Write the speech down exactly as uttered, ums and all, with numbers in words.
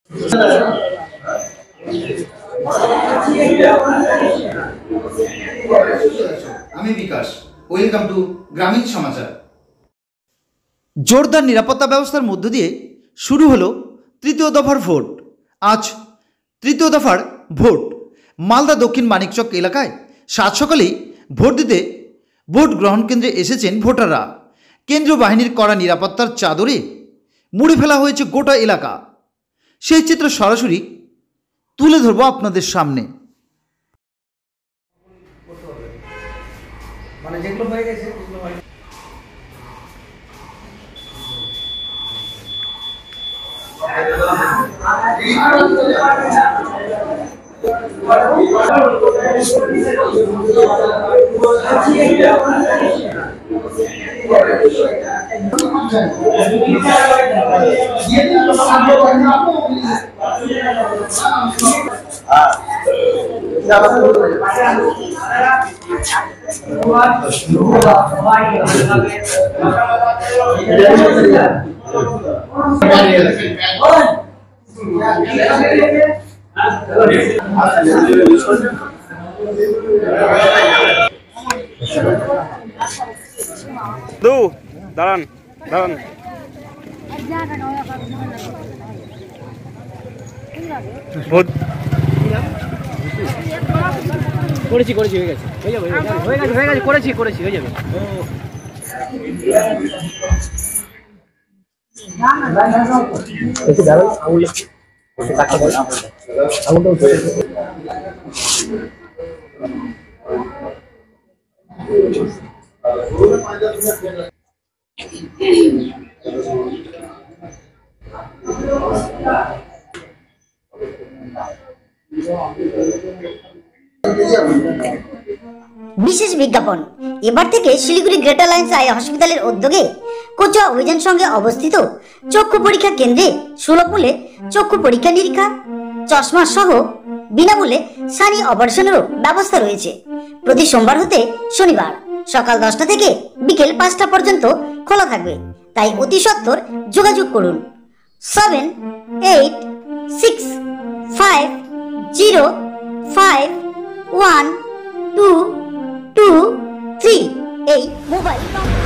আমি বিকাশ, welcome to গ্রামীণ সমাচার। জোরদার নিরাপত্তা ব্যবস্থার মধ্য দিয়ে শুরু হলো তৃতীয় দফার ভোট। আজ তৃতীয় দফার ভোট মালদা দক্ষিণ মানিকচক এলাকায় সাত সকালেই ভোট দিতে ভোট গ্রহণ কেন্দ্রে এসেছেন ভোটাররা। কেন্দ্রীয় বাহিনীর কড়া নিরাপত্তার চাদরে মুড়ে ফেলা হয়েছে গোটা এলাকা। সেই চিত্র সরাসরি তুলে ধরবো আপনাদের সামনে। মানে যেগুলো হয়ে গেছে দু দাঁড়ান দাঁড়ান করেছি করেছি হয়ে গেছে হয়ে যাবে হয়ে গেছে হয়ে গেছে করেছি করেছি হয়ে যাবে। বিশেষ বিজ্ঞাপন। এবার থেকে শিলিগুড়ি গ্রেটার লাইন্স আই হসপিটালের উদ্যোগে কোচুয়া অভিযান সঙ্গে অবস্থিত চক্ষু পরীক্ষা কেন্দ্রে সুলভ মূল্যে চক্ষু পরীক্ষা নিরীক্ষা, চশমা সহ বিনামূল্যে সানি অপারেশনেরও ব্যবস্থা রয়েছে। প্রতি সোমবার হতে শনিবার সকাল দশটা থেকে বিকেল পাঁচটা পর্যন্ত খোলা থাকবে। তাই অতি সত্বর যোগাযোগ করুন seven eight six five zero five one two two three এই মোবাইল